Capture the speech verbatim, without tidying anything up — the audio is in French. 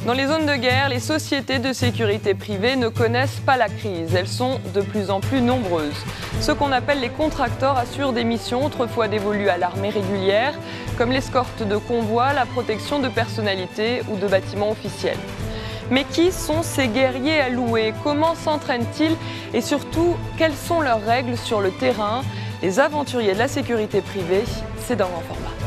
Dans les zones de guerre, les sociétés de sécurité privée ne connaissent pas la crise. Elles sont de plus en plus nombreuses. Ce qu'on appelle les contracteurs assurent des missions autrefois dévolues à l'armée régulière, comme l'escorte de convois, la protection de personnalités ou de bâtiments officiels. Mais qui sont ces guerriers alloués? Comment s'entraînent-ils? Et surtout, quelles sont leurs règles sur le terrain? Les aventuriers de la sécurité privée, c'est dans Grand Format.